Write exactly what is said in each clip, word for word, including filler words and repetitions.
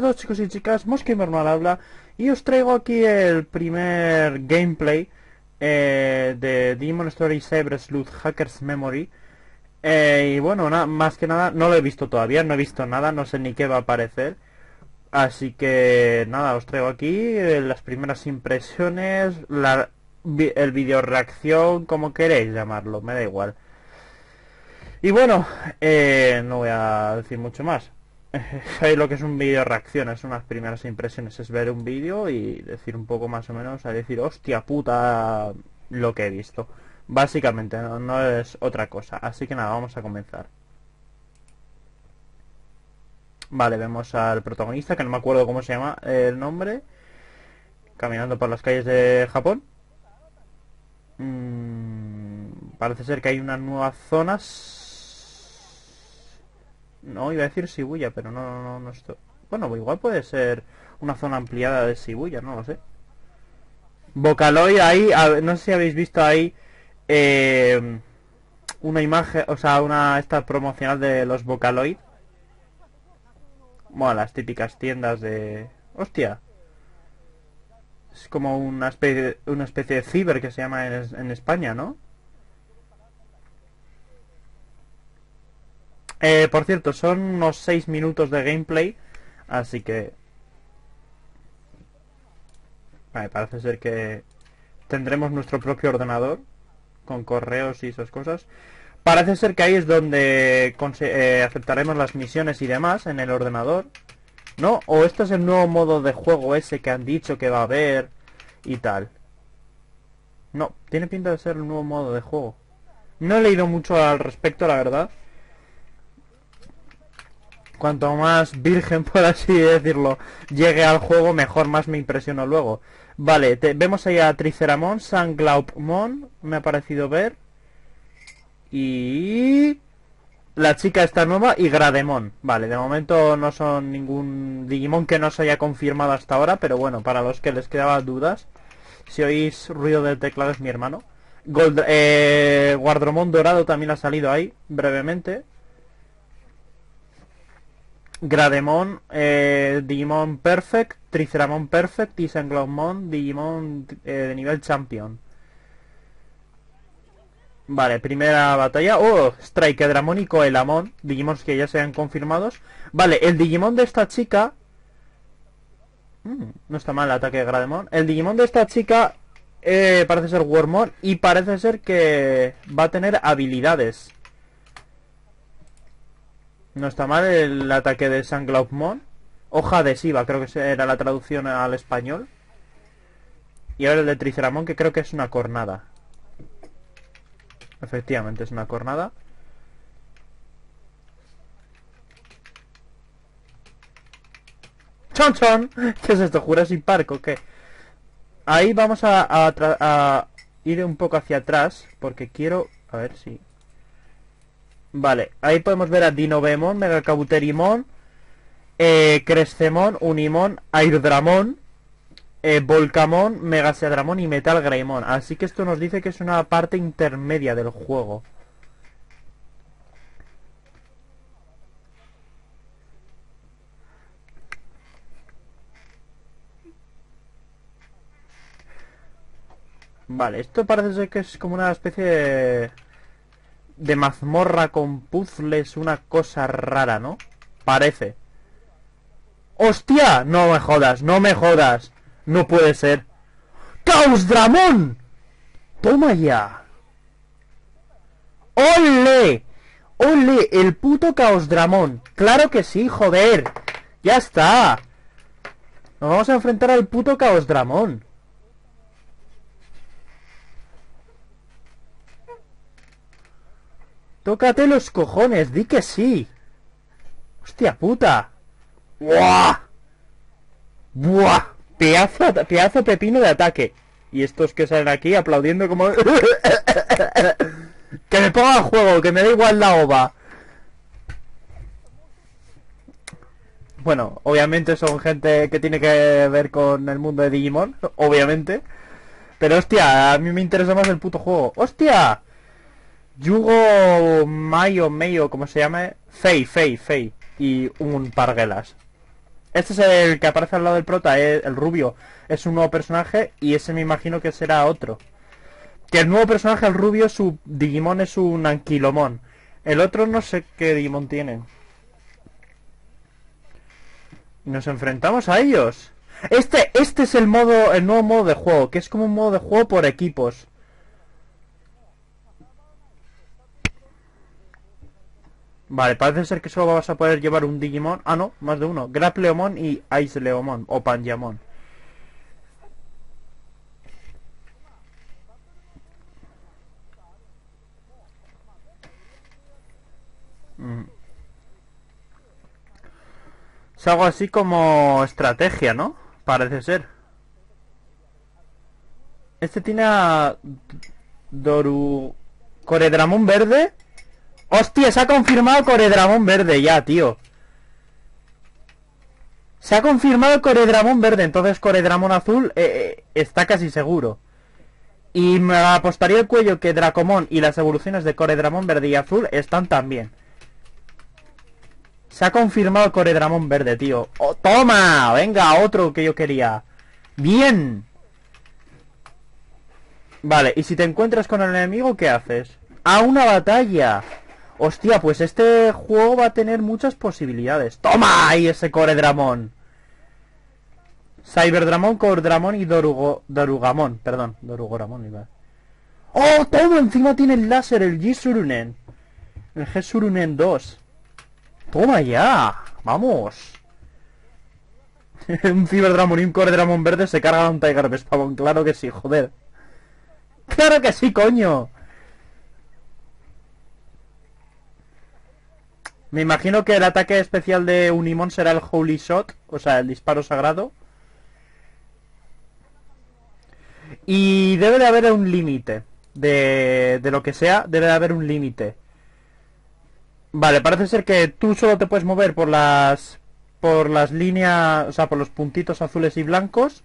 todos, chicos y chicas, Mosgamer mal habla y os traigo aquí el primer gameplay eh, de Demon Story Saber Sleuth Hacker's Memory. Eh, y bueno, na más que nada, no lo he visto todavía, no he visto nada, no sé ni qué va a aparecer. Así que nada, os traigo aquí eh, las primeras impresiones, la, vi el vídeo reacción, como queréis llamarlo, me da igual. Y bueno, eh, no voy a decir mucho más. Sabéis lo que es un vídeo reacción, es unas primeras impresiones, es ver un vídeo y decir un poco más o menos, a decir, hostia puta, lo que he visto. Básicamente, no, no es otra cosa. Así que nada, vamos a comenzar. Vale, vemos al protagonista, que no me acuerdo cómo se llama el nombre, caminando por las calles de Japón. Mm, parece ser que hay unas nuevas zonas. No, iba a decir Shibuya, pero no, no, no, no estoy. Bueno, igual puede ser una zona ampliada de Shibuya, no lo sé. Vocaloid ahí, a, no sé si habéis visto ahí eh, una imagen, o sea, una esta promocional de los Vocaloid. Bueno, las típicas tiendas de... ¡Hostia! Es como una especie, una especie de ciber que se llama en, en España, ¿no? Eh, por cierto, son unos seis minutos de gameplay, así que... Vale, parece ser que tendremos nuestro propio ordenador, con correos y esas cosas. Parece ser que ahí es donde eh, aceptaremos las misiones y demás, en el ordenador. ¿No? O este es el nuevo modo de juego ese que han dicho que va a haber y tal. No, tiene pinta de ser el nuevo modo de juego. No he leído mucho al respecto, la verdad. Cuanto más virgen, por así decirlo, llegue al juego, mejor más me impresionó luego. Vale, te, vemos ahí a Triceramon, Sanglaupmon, me ha parecido ver. Y... la chica está nueva y Grademon. Vale, de momento no son ningún Digimon que no se haya confirmado hasta ahora, pero bueno, para los que les quedaban dudas, si oís ruido del teclado es mi hermano. Gold, eh, Guardromon dorado también ha salido ahí, brevemente. Grademon, eh, Digimon Perfect, Triceramon Perfect y Sanglaupmon, Digimon eh, de nivel Champion. Vale, primera batalla. Oh, Strike-Dramon y Coelamon, Digimons que ya se han confirmados. Vale, el Digimon de esta chica... Mm, no está mal el ataque de Grademon. El Digimon de esta chica eh, parece ser Wormmon y parece ser que va a tener habilidades. No está mal el ataque de Sanglaupmon. Hoja adhesiva, creo que era la traducción al español. Y ahora el de Triceramon, que creo que es una cornada. Efectivamente, es una cornada. ¡Chon, chon! ¿Qué es esto? ¿Jurassic Park o qué? Ahí vamos a, a, a ir un poco hacia atrás, porque quiero... A ver si... Vale, ahí podemos ver a Dinovemon, Megacauterimon, eh, Crescemon, Unimon, Airdramon, eh, Volcamon, Megaseadramon y Metal Greymon. Así que esto nos dice que es una parte intermedia del juego. Vale, esto parece ser que es como una especie de... de mazmorra con puzzles, una cosa rara, ¿no? Parece. ¡Hostia! No me jodas, no me jodas. No puede ser. ¡Chaosdramon! ¡Toma ya! ¡Ole! ¡Ole! El puto Chaosdramon. ¡Claro que sí, joder! ¡Ya está! Nos vamos a enfrentar al puto Chaosdramon. Tócate los cojones, di que sí. Hostia puta. ¡Buah! ¡Buah! Pedazo, pedazo pepino de ataque. Y estos que salen aquí aplaudiendo como... Que me ponga a juego, que me da igual la ova. Bueno, obviamente son gente que tiene que ver con el mundo de Digimon, obviamente. Pero hostia, a mí me interesa más el puto juego. ¡Hostia! Yugo Mayo Meio, como se llama, Fei, Fei, Fei y un Parguelas. Este es el que aparece al lado del prota, el, el rubio. Es un nuevo personaje y ese me imagino que será otro. Que el nuevo personaje, el rubio, su Digimon es un Anquilomon. El otro no sé qué Digimon tienen. Nos enfrentamos a ellos. Este, este es el modo, el nuevo modo de juego, que es como un modo de juego por equipos. Vale, parece ser que solo vas a poder llevar un Digimon. Ah, no, más de uno. Grapleomon y Aisleomon o Panjamon. Mm. Es algo así como estrategia, ¿no? Parece ser. Este tiene a Doru... Coredramon verde. ¡Hostia! Se ha confirmado Coredramon verde ya, tío. Se ha confirmado Coredramon verde. Entonces Coredramon azul eh, eh, está casi seguro. Y me apostaría el cuello que Dracomon y las evoluciones de Coredramon verde y azul están también. Se ha confirmado Coredramon verde, tío. ¡Oh, toma! Venga, otro que yo quería. ¡Bien! Vale, y si te encuentras con el enemigo, ¿qué haces? ¡A una batalla! Hostia, pues este juego va a tener muchas posibilidades. ¡Toma! Ahí ese Coredramon. Cyberdramon, Cordramon y Dorugo, Dorugamon. Perdón, Dorugoramon iba. ¡Oh, todo! Encima tiene el láser, el G-Surunen. El G-Surunen dos. ¡Toma ya! ¡Vamos! Un Cyberdramon y un Coredramon verde se cargan a un Tiger Bespamon. Claro que sí, joder. ¡Claro que sí, coño! Me imagino que el ataque especial de Unimon será el Holy Shot, o sea, el disparo sagrado. Y debe de haber un límite. De, de lo que sea, debe de haber un límite. Vale, parece ser que tú solo te puedes mover por las... Por las líneas... O sea, por los puntitos azules y blancos.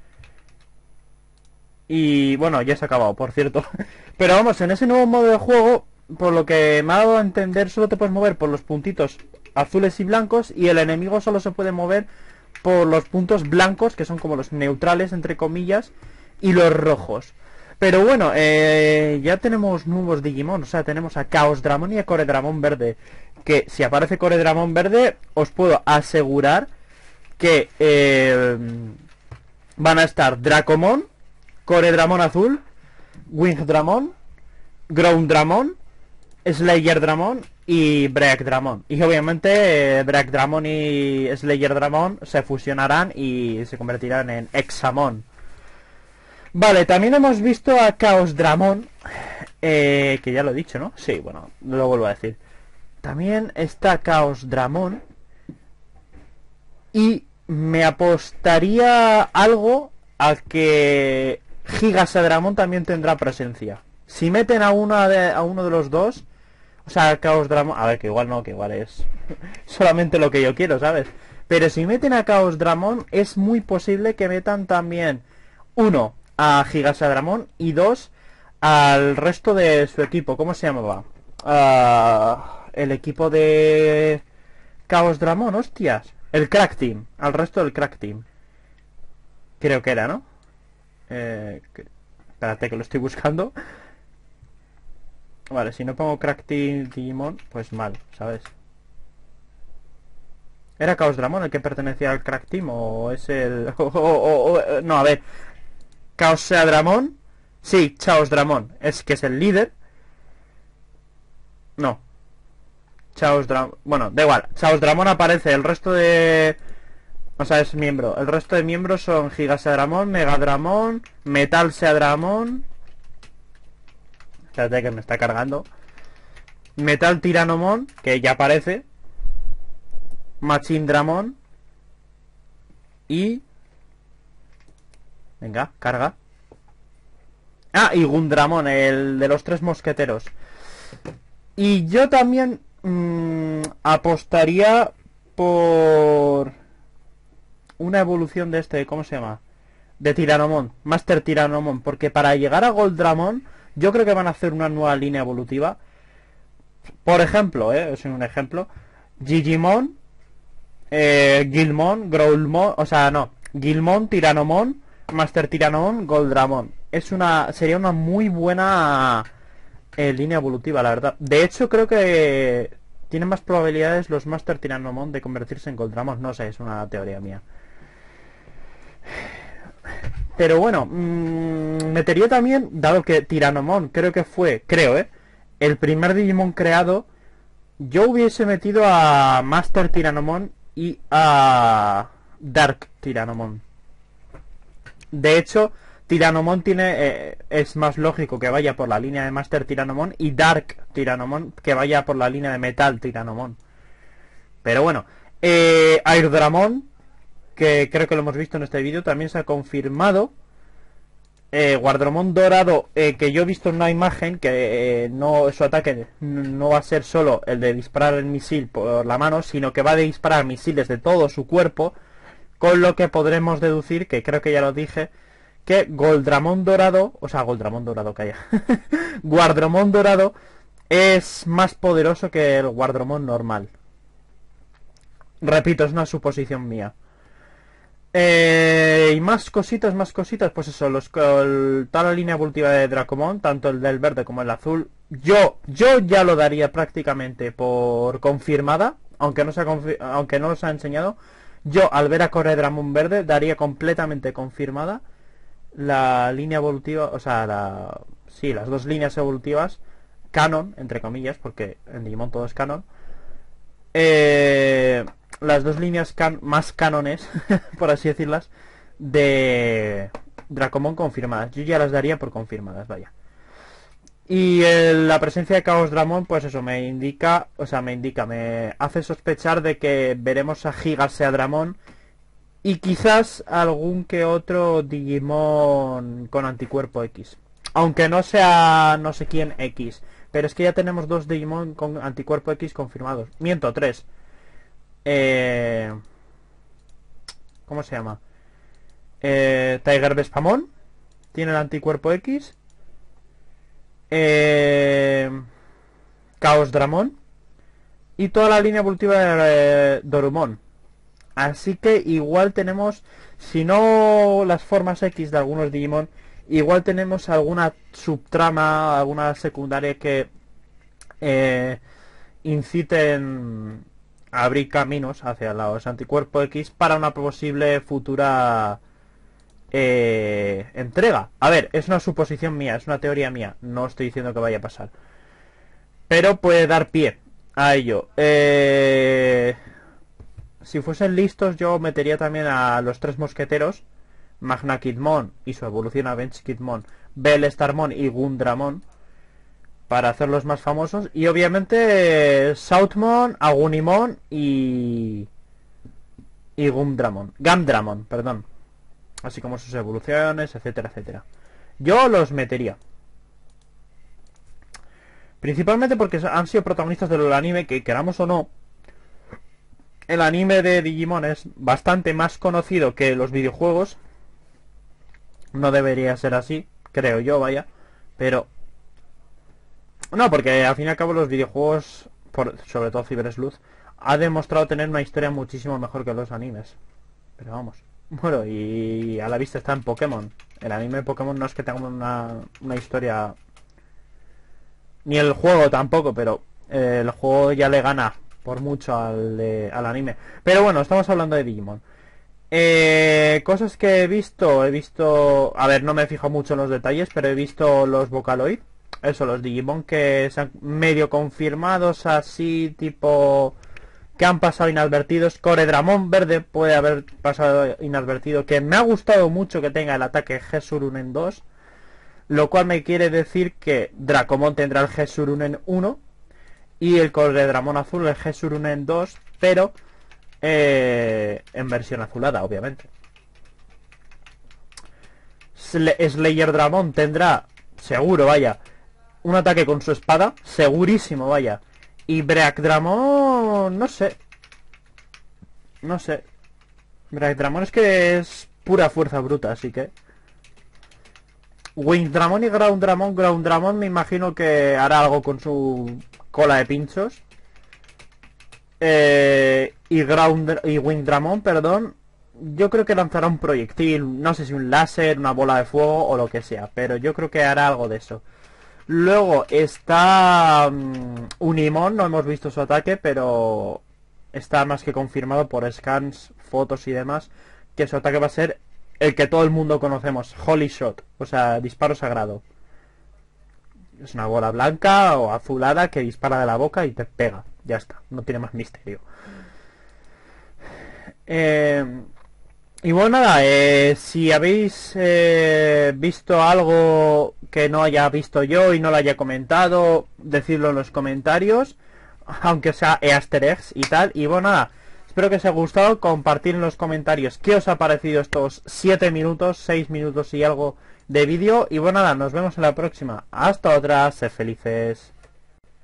Y bueno, ya se ha acabado, por cierto. Pero vamos, en ese nuevo modo de juego, por lo que me ha dado a entender, solo te puedes mover por los puntitos azules y blancos. Y el enemigo solo se puede mover por los puntos blancos, que son como los neutrales, entre comillas, y los rojos. Pero bueno, eh, ya tenemos nuevos Digimon. O sea, tenemos a Chaos Dramon y a Coredramon verde. Que si aparece Coredramon verde, os puedo asegurar que eh, van a estar Dracomon, Coredramon azul, Wingdramon, Groundramon, Slayerdramon y Breakdramon. Y obviamente eh, Breakdramon y Slayerdramon se fusionarán y se convertirán en Hexamon. Vale, también hemos visto a Chaos Dramon, eh, que ya lo he dicho, ¿no? Sí, bueno, lo vuelvo a decir. También está Chaos Dramon. Y me apostaría algo a que Gigasadramon también tendrá presencia. Si meten a, una de, a uno de los dos, o sea, Chaos Dramon... A ver, que igual no, que igual es solamente lo que yo quiero, ¿sabes? Pero si meten a Chaos Dramon, es muy posible que metan también, uno, a Gigasadramon y dos, al resto de su equipo. ¿Cómo se llamaba? Uh, el equipo de Chaos Dramon, hostias. El Crack Team, al resto del Crack Team. Creo que era, ¿no? Eh, que... Espérate que lo estoy buscando. Vale, si no pongo Crack Team Digimon, pues mal, ¿sabes? ¿Era Chaos Dramon el que pertenecía al Crack Team? ¿O es el...? O, o, o, o, no, a ver. Chaos Dramon. Sí, Chaos Dramon. Es que es el líder. No. Chaos Dramon... Bueno, da igual. Chaos Dramon aparece. El resto de... O sea, es miembro. El resto de miembros son Gigasadramon, Megadramon, Metal Seadramon... Espérate que me está cargando. Metal Tiranomon, que ya aparece. Machine Dramon. Y... Venga, carga. Ah, y Gundramon, el de los tres mosqueteros. Y yo también mmm, apostaría por una evolución de este, ¿cómo se llama? De Tiranomon, Master Tiranomon. Porque para llegar a Goldramon, yo creo que van a hacer una nueva línea evolutiva. Por ejemplo, eh, es un ejemplo. Gigimon, eh, Guilmon, Growlmon, o sea, no, Guilmon, Tiranomon, Master Tiranomon, Goldramon. Es una, sería una muy buena eh, línea evolutiva, la verdad. De hecho, creo que tienen más probabilidades los Master Tiranomon de convertirse en Goldramon. No sé, es una teoría mía. Pero bueno, mmm, metería también, dado que Tiranomon creo que fue, creo, eh, el primer Digimon creado, yo hubiese metido a Master Tiranomon y a Dark Tiranomon. De hecho, Tiranomon tiene eh, es más lógico que vaya por la línea de Master Tiranomon y Dark Tiranomon que vaya por la línea de Metal Tiranomon. Pero bueno, eh, Airdramon, que creo que lo hemos visto en este vídeo, también se ha confirmado. Eh, Guardromon dorado, eh, que yo he visto en una imagen que eh, no su ataque no va a ser solo el de disparar el misil por la mano, sino que va a disparar misiles de todo su cuerpo, con lo que podremos deducir, que creo que ya lo dije, que Goldramon dorado, o sea, Goldramon dorado, calla, Guardromon dorado es más poderoso que el Guardromon normal. Repito, es una suposición mía. Eh, y más cositas, más cositas, pues eso, los, el, toda la línea evolutiva de Dracomon, tanto el del verde como el azul, yo, yo ya lo daría prácticamente por confirmada, aunque no se ha, aunque no se ha enseñado. Yo al ver a Corredramon verde daría completamente confirmada la línea evolutiva, o sea, la, sí, las dos líneas evolutivas canon, entre comillas, porque en Digimon todo es canon. Eh, las dos líneas can más cánones, por así decirlas, de Dracomon confirmadas. Yo ya las daría por confirmadas, vaya. Y el, la presencia de Chaos Dramon, pues eso me indica, o sea, me indica, me hace sospechar de que veremos a Gigaseadramon y quizás algún que otro Digimon con anticuerpo X. Aunque no sea no sé quién X. Pero es que ya tenemos dos Digimon con anticuerpo X confirmados. Miento, tres. Eh... ¿Cómo se llama? Eh... Tiger Vespamon tiene el anticuerpo X. Eh... Chaos Dramon. Y toda la línea evolutiva de eh, Dorumon. Así que igual tenemos, si no las formas X de algunos Digimon, igual tenemos alguna subtrama, alguna secundaria que eh, inciten a abrir caminos hacia los anticuerpos X para una posible futura eh, entrega. A ver, es una suposición mía, es una teoría mía, no estoy diciendo que vaya a pasar, pero puede dar pie a ello. Eh... Si fuesen listos, yo metería también a los tres mosqueteros, Magna Kidmon y su evolución a Bench Kidmon, Bellstarmon y Gundramon, para hacerlos más famosos. Y obviamente Southmon, Agunimon y... y Gundramon. Gundramon, perdón. Así como sus evoluciones, etcétera, etcétera. Yo los metería. Principalmente porque han sido protagonistas del anime, que queramos o no, el anime de Digimon es bastante más conocido que los videojuegos. No debería ser así, creo yo, vaya. Pero... no, porque al fin y al cabo los videojuegos, por, sobre todo Cyber Sleuth, ha demostrado tener una historia muchísimo mejor que los animes. Pero vamos. Bueno, y a la vista está en Pokémon. El anime de Pokémon no es que tenga una, una historia... ni el juego tampoco, pero eh, el juego ya le gana por mucho al, de, al anime. Pero bueno, estamos hablando de Digimon. Eh, cosas que he visto, he visto... a ver, no me he fijado mucho en los detalles, pero he visto los Vocaloid. Eso, los Digimon que se han medio confirmados así, tipo... que han pasado inadvertidos. Corredramon verde puede haber pasado inadvertido, que me ha gustado mucho que tenga el ataque G-Surunen dos, lo cual me quiere decir que Dracomon tendrá el G-Surunen uno y el Corredramon azul el G-Surunen dos, pero eh, en versión azulada, obviamente. Slayer Dramon tendrá, seguro, vaya, un ataque con su espada, segurísimo, vaya. Y Breakdramon, no sé. No sé. Breakdramon es que es pura fuerza bruta, así que... Windramon y Grounddramon. Grounddramon me imagino que hará algo con su cola de pinchos. Eh, y, Ground, y Windramon, perdón, yo creo que lanzará un proyectil, no sé si un láser, una bola de fuego o lo que sea, pero yo creo que hará algo de eso. Luego está um, Unimon, no hemos visto su ataque, pero está más que confirmado por scans, fotos y demás, que su ataque va a ser el que todo el mundo conocemos, Holy Shot, o sea, disparo sagrado. Es una bola blanca o azulada que dispara de la boca y te pega. Ya está, no tiene más misterio. Eh, y bueno, nada, eh, si habéis eh, visto algo que no haya visto yo y no lo haya comentado, decidlo en los comentarios, aunque sea easter eggs y tal. Y bueno, nada, espero que os haya gustado, compartir en los comentarios qué os ha parecido estos siete minutos, seis minutos y algo de vídeo. Y bueno, nada, nos vemos en la próxima. Hasta otra, sed felices.